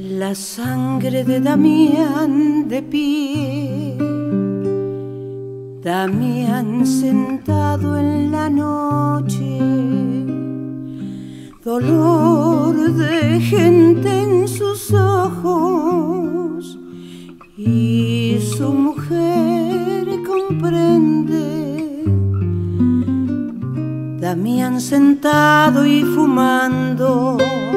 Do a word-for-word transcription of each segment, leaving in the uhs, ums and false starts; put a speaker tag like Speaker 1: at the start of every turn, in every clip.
Speaker 1: La sangre de Damián de pie, Damián sentado en la noche, dolor de gente en sus ojos, y su mujer comprende. Damián sentado y fumando,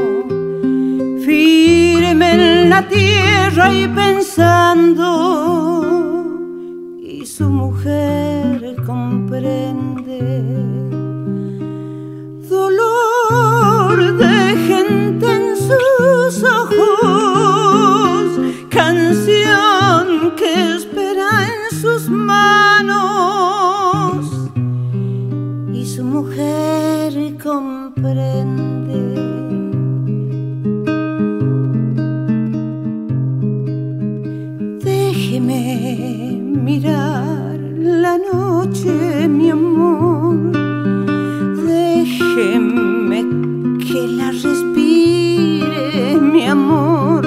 Speaker 1: firme en la tierra y pensando, y su mujer comprende. Dolor de gente en sus ojos, canción que espera en sus manos, y su mujer comprende. Déjeme mirar la noche, mi amor, déjeme que la respire, mi amor,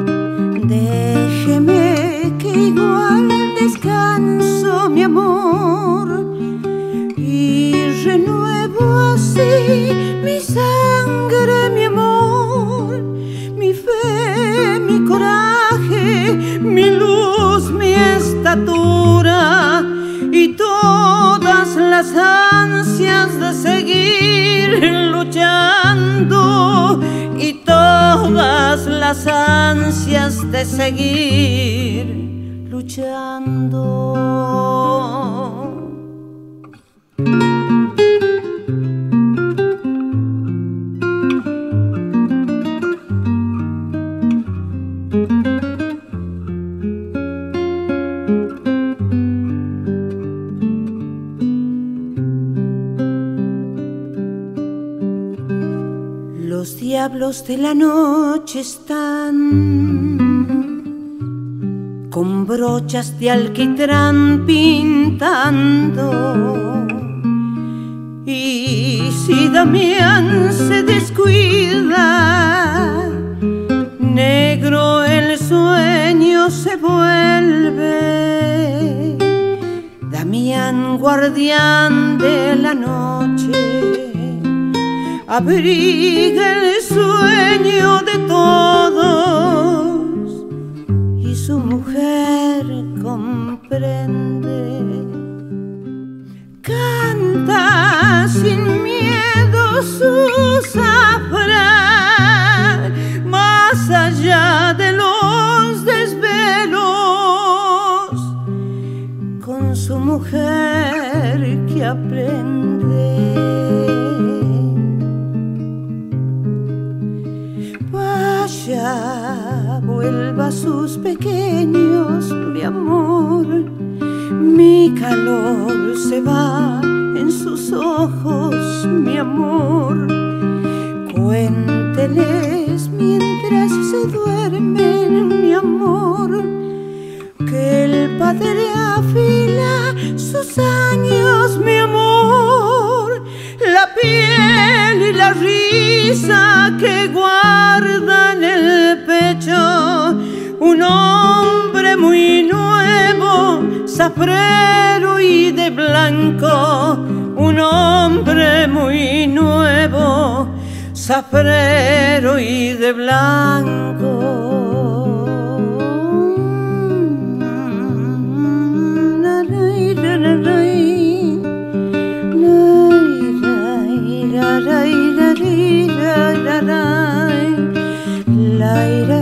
Speaker 1: déjeme que igual descanso, mi amor, y renuevo así mi sangre, mi amor, mi fe, mi coraje, mi luz, mi estatura y todas las ansias de seguir luchando, y todas las ansias de seguir luchando. Los diablos de la noche están con brochas de alquitrán pintando, y si Damián se descuida, negro el sueño se vuelve. Damián, guardián de la noche, abriga el sueño de todos, y su mujer comprende. Canta sin miedo su zafra, más allá de los desvelos, con su mujer que aprende. Vaya, vuelva a sus pequeños, mi amor, mi calor se va en sus ojos, mi amor. Cuénteles mientras se duermen, mi amor, que el padre afila sus años, mi amor, la piel y la risa que guarda en el pecho un hombre muy nuevo, zafrero y de blanco, un hombre muy nuevo, zafrero y de blanco. La